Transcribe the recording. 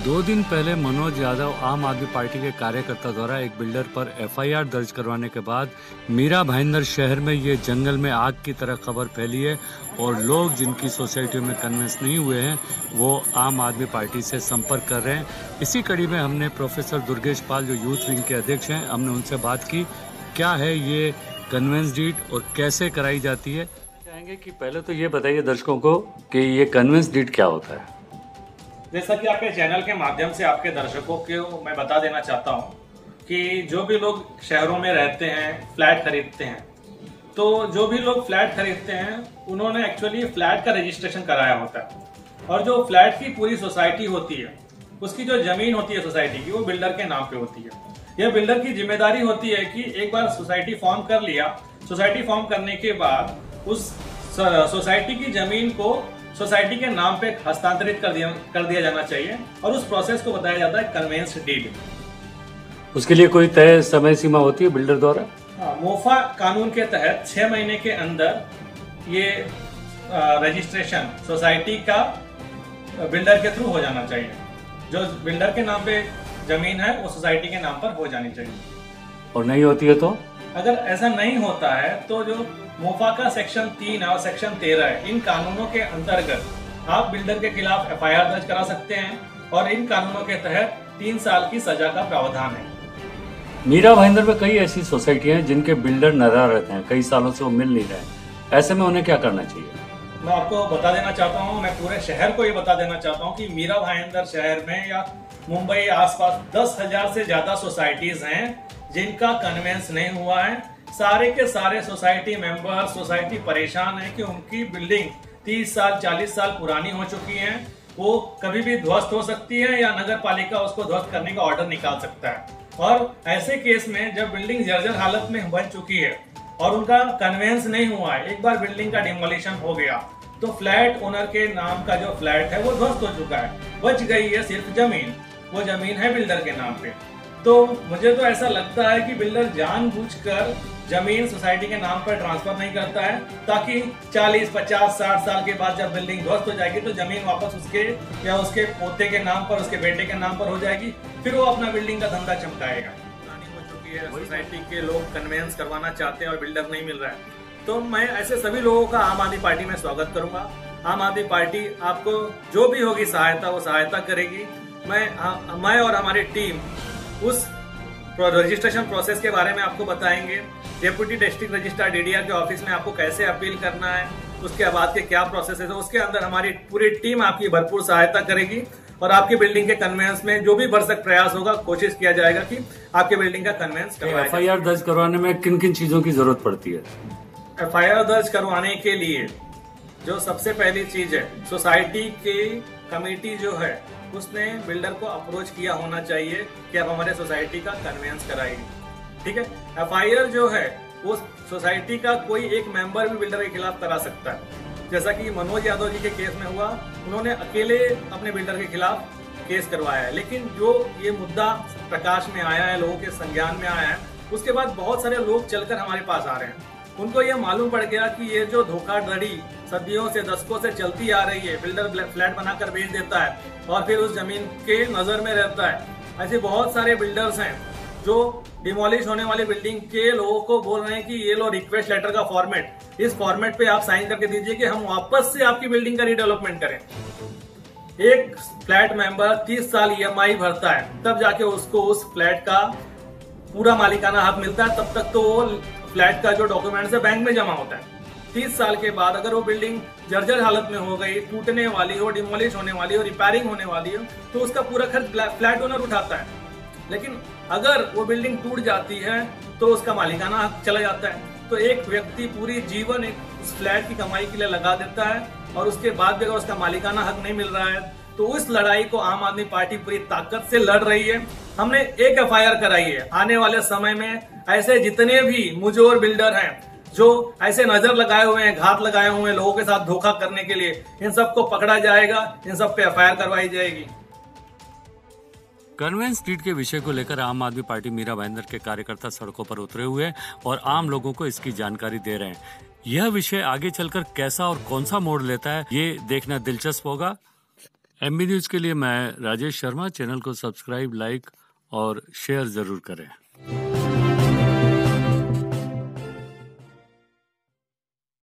2 दिन पहले मनोज यादव आम आदमी पार्टी के कार्यकर्ता द्वारा एक बिल्डर पर एफआईआर दर्ज करवाने के बाद मीरा भाईंदर शहर में ये जंगल में आग की तरह खबर फैली है और लोग जिनकी सोसाइटी में कन्विंस नहीं हुए हैं वो आम आदमी पार्टी से संपर्क कर रहे हैं। इसी कड़ी में हमने प्रोफेसर दुर्गेश पाल जो यूथ विंग के अध्यक्ष हैं, हमने उनसे बात की क्या है ये कन्वेंस डीड और कैसे कराई जाती है। चाहेंगे कि पहले तो ये बताइए दर्शकों को कि ये कन्वेंस डीड क्या होता है। जैसा कि आपके चैनल के माध्यम से आपके दर्शकों को मैं बता देना चाहता हूं कि जो भी लोग शहरों में रहते हैं, फ्लैट खरीदते हैं, तो जो भी लोग फ्लैट खरीदते हैं उन्होंने एक्चुअली फ्लैट का रजिस्ट्रेशन कराया होता है और जो फ्लैट की पूरी सोसाइटी होती है उसकी जो जमीन होती है सोसाइटी की वो बिल्डर के नाम पे होती है। यह बिल्डर की जिम्मेदारी होती है कि एक बार सोसाइटी फॉर्म कर लिया, सोसाइटी फॉर्म करने के बाद उस सोसाइटी की जमीन को सोसाइटी के नाम पे हस्तांतरित कर दिया जाना चाहिए और उस प्रोसेस को बताया जाता है कन्वेंस डीड। उसके लिए कोई तय समय सीमा होती है बिल्डर द्वारा? हाँ, मोफा कानून के तहत 6 महीने के अंदर ये रजिस्ट्रेशन सोसाइटी का बिल्डर के थ्रू हो जाना चाहिए। जो बिल्डर के नाम पे जमीन है वो सोसाइटी के नाम पर हो जानी चाहिए। और नहीं होती है तो? अगर ऐसा नहीं होता है तो जो मोफा का सेक्शन 3 और सेक्शन 13 है, इन कानूनों के अंतर्गत आप बिल्डर के खिलाफ एफआईआर दर्ज करा सकते हैं और इन कानूनों के तहत 3 साल की सजा का प्रावधान है। मीरा भाईंदर में कई ऐसी सोसाइटियां हैं जिनके बिल्डर नाराज हैं, कई सालों से वो मिल नहीं रहे, ऐसे में उन्हें क्या करना चाहिए? मैं आपको बता देना चाहता हूँ, मैं पूरे शहर को ये बता देना चाहता हूँ कि मीरा भाईंदर शहर में या मुंबई आसपास 10,000 से ज्यादा सोसाइटीज हैं जिनका कन्वेंस नहीं हुआ है। सारे के सारे सोसाइटी मेंबर, सोसाइटी परेशान है कि उनकी बिल्डिंग 30 साल 40 साल पुरानी हो चुकी है, वो कभी भी ध्वस्त हो सकती है या नगर पालिका उसको ध्वस्त करने का ऑर्डर निकाल सकता है। और ऐसे केस में जब बिल्डिंग जर्जर हालत में बन चुकी है और उनका कन्वेंस नहीं हुआ है, एक बार बिल्डिंग का डिमोलिशन हो गया तो फ्लैट ओनर के नाम का जो फ्लैट है वो ध्वस्त हो चुका है, बच गई है सिर्फ जमीन, वो जमीन है बिल्डर के नाम पे। तो मुझे तो ऐसा लगता है कि बिल्डर जानबूझकर जमीन सोसाइटी के नाम पर ट्रांसफर नहीं करता है ताकि 40, 50, 60 साल के बाद जब बिल्डिंग ध्वस्त हो जाएगी तो जमीन वापस उसके या उसके पोते के नाम पर, उसके बेटे के नाम पर हो जाएगी, फिर वो अपना बिल्डिंग का धंधा चमकाएगा। पुरानी हो चुकी है, सोसाइटी के लोग कन्वेंस करवाना चाहते हैं और बिल्डर नहीं मिल रहा है, तो मैं ऐसे सभी लोगों का आम आदमी पार्टी में स्वागत करूंगा। आम आदमी पार्टी आपको जो भी होगी सहायता वो सहायता करेगी। मैं और हमारी टीम उस रजिस्ट्रेशन प्रोसेस के बारे में आपको बताएंगे। डेप्यूटी डिस्ट्रिक्ट रजिस्ट्रार डीडीआर के ऑफिस में आपको कैसे अपील करना है, उसके बाद के क्या प्रोसेस है, उसके अंदर हमारी पूरी टीम आपकी भरपूर सहायता करेगी और आपकी बिल्डिंग के कन्वेंस में जो भी भरसक प्रयास होगा कोशिश किया जाएगा कि आपके बिल्डिंग का कन्वेंस करवाया जाए। एफआईआर दर्ज करवाने में किन किन चीजों की जरूरत पड़ती है? एफआईआर दर्ज करवाने के लिए जो सबसे पहली चीज है, सोसाइटी की कमेटी जो है उसने बिल्डर को अप्रोच किया होना चाहिए कि आप हमारे सोसाइटी का कन्वेंस कराइए। ठीक है, एफआईआर जो है वो सोसाइटी का कोई एक मेंबर भी बिल्डर के खिलाफ करा सकता है। जैसा कि मनोज यादव जी के केस में हुआ, उन्होंने अकेले अपने बिल्डर के खिलाफ केस करवाया है, लेकिन जो ये मुद्दा प्रकाश में आया है, लोगों के संज्ञान में आया है, उसके बाद बहुत सारे लोग चलकर हमारे पास आ रहे हैं। उनको ये मालूम पड़ गया कि ये जो धोखाधड़ी सदियों से, दशकों से चलती आ रही है, बिल्डर फ्लैट बनाकर बेच देता है और फिर उस जमीन के नजर में रहता है। ऐसे बहुत सारे बिल्डर्स हैं जो डिमोलिश होने वाली बिल्डिंग के लोगों को बोल रहे हैं कि ये लो रिक्वेस्ट लेटर का फॉर्मेट, इस फॉर्मेट पे आप साइन करके दीजिए कि हम वापस से आपकी बिल्डिंग का रीडेवलपमेंट करें। एक फ्लैट मेंबर 30 साल ईएमआई भरता है, तब जाके उसको उस फ्लैट का पूरा मालिकाना हक मिलता है, तब तक तो वो फ्लैट का जो डॉक्यूमेंट्स है बैंक में जमा होता है। 30 साल के बाद अगर वो बिल्डिंग जर्जर हालत में हो गई, टूटने वाली हो, डिमोलिश होने वाली हो, रिपेयरिंग होने वाली हो, तो उसका पूरा खर्च फ्लैट ओनर उठाता है। लेकिन अगर वो बिल्डिंग टूट जाती है तो उसका मालिकाना हक चला जाता है। तो एक व्यक्ति पूरी जीवन एक उस फ्लैट की कमाई के लिए लगा देता है और उसके बाद भी अगर उसका मालिकाना हक नहीं मिल रहा है तो उस लड़ाई को आम आदमी पार्टी पूरी ताकत से लड़ रही है। हमने एक एफआईआर कराई है। आने वाले समय में ऐसे जितने भी मुजोर बिल्डर हैं जो ऐसे नजर लगाए हुए हैं, घात लगाए हुए हैं लोगों के साथ धोखा करने के लिए, इन सबको पकड़ा जाएगा, इन सब पे एफआईआर करवाई जाएगी। कन्वेंस डीड के विषय को लेकर आम आदमी पार्टी मीरा भाईंदर के कार्यकर्ता सड़कों पर उतरे हुए हैं और आम लोगों को इसकी जानकारी दे रहे हैं। यह विषय आगे चलकर कैसा और कौन सा मोड़ लेता है ये देखना दिलचस्प होगा। MB न्यूज़ के लिए मैं राजेश शर्मा। चैनल को सब्सक्राइब, लाइक और शेयर ज़रूर करें।